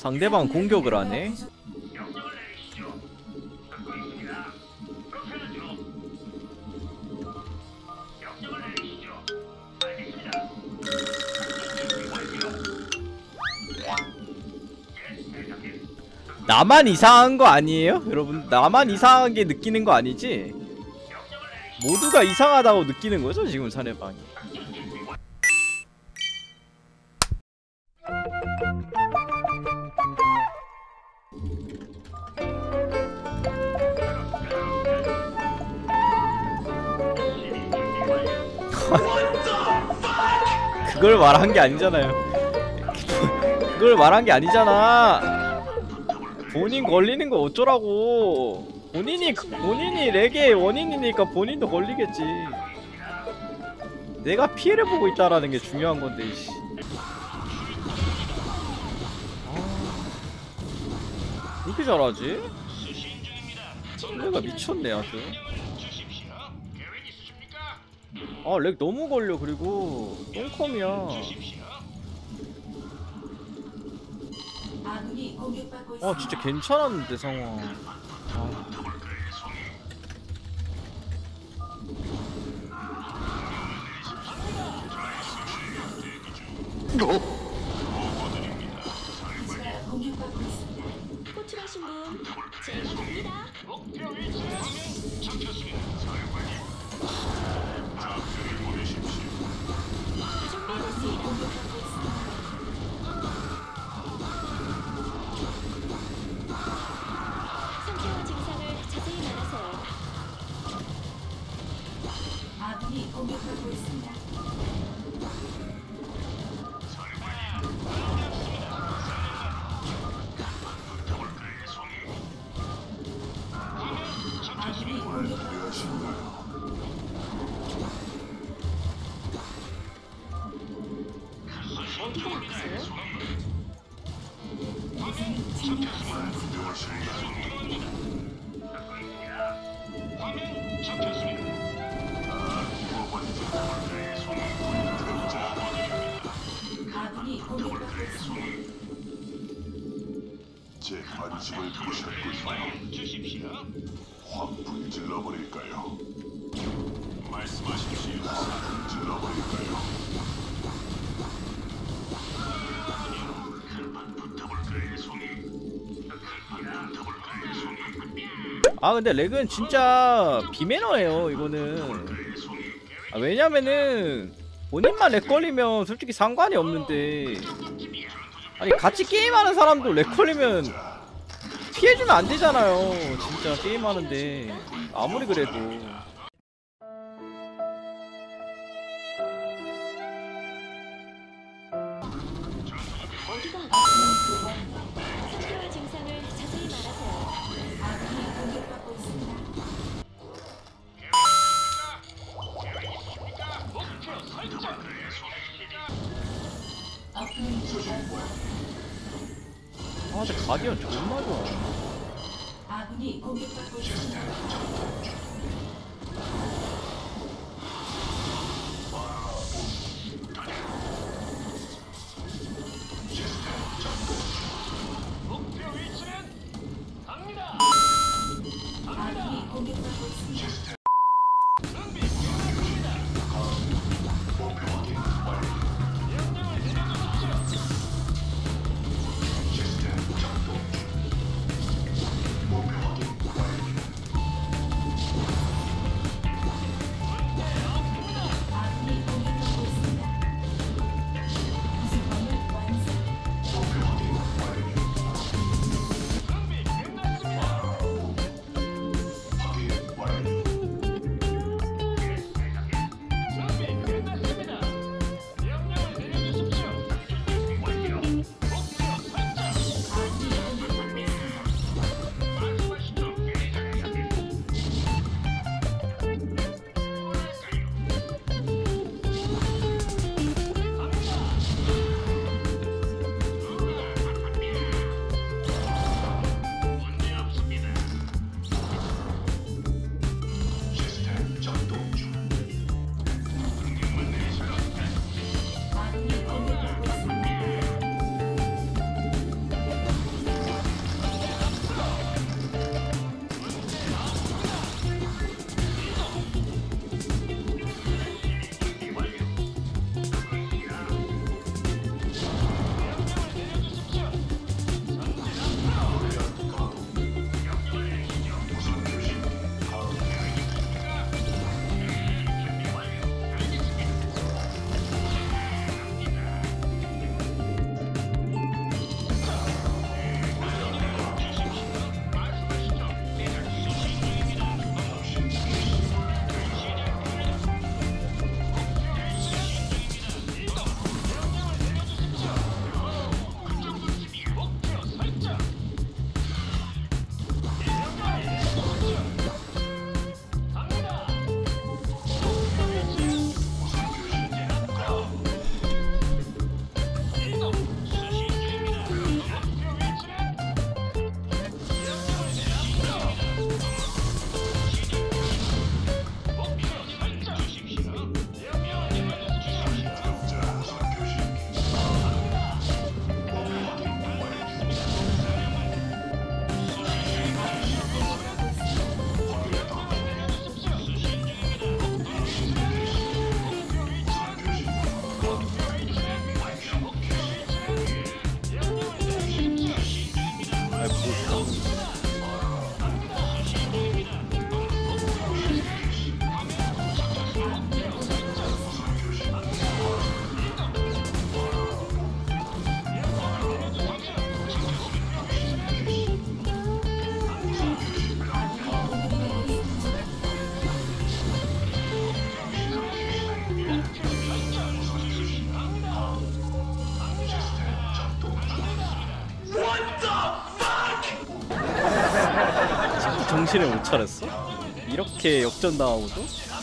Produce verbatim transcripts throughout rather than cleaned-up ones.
상대방 공격을 하네. 나만 이상한 거 아니에요? 여러분, 나만 이상하게 느끼는 거 아니지? 모두가 이상하다고 느끼는 거죠, 지금 상대방이. 그걸 말한 게 아니잖아요. 그걸 말한 게 아니잖아. 본인 걸리는 거 어쩌라고. 본인이 본인이 렉의 원인이니까 본인도 걸리겠지. 내가 피해를 보고 있다라는 게 중요한 건데. 이씨. 아, 왜 이렇게 잘하지? 내가 미쳤네 아주. 아, 렉 너무 걸려. 그리고 똥컴이야. 아, 진짜 괜찮았는데 상황. 아. 호출하신 분, 제가 갑니다. 목표 위치는 잡혔습니다. 상태와 증상을 자세히 말하세요. 아군이 공격받고 있습니다. 제 관심을 보셨군요. 확 불질러버릴까요? 말씀하십시오. 확 불질러버릴까요? 아, 근데 렉은 진짜 비매너예요 이거는. 아, 왜냐면은 본인만 렉 걸리면 솔직히 상관이 없는데, 아니 같이 게임하는 사람도 렉 걸리면 피해주면 안 되잖아요. 진짜 게임하는데 아무리 그래도. 어디가 아프세요? 상태와 증상을 자세히 말하세요. 아군이 공격받고 있습니다. 아, 근데 가디언 존나 좋아. 아군이 공격받고 있습니다. 목표 위치는 갑니다. 아군이 공격받고 있습니다. 준비 끝났습니다. 명령을 내려주십시오. 정신을 못 차렸어? 이렇게 역전 당하고도?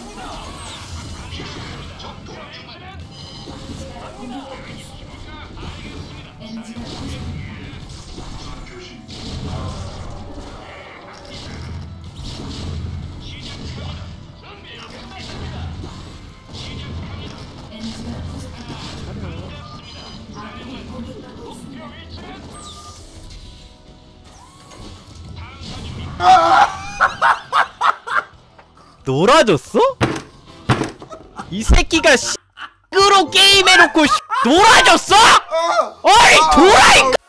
놀아줬어? 이 새끼가 씨 으로 게임 해놓고 씨 놀아줬어? 어이 도라이